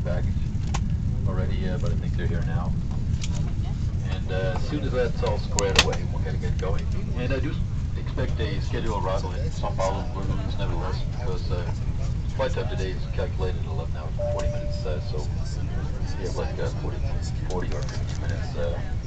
baggage already, but I think they're here now. And as soon as that's all squared away, we're going to get going. And I do expect a scheduled arrival in Sao Paulo, Guarulhos, nevertheless, because flight time today is calculated at 11 hours and 40 minutes, so we have like 40 or 50 minutes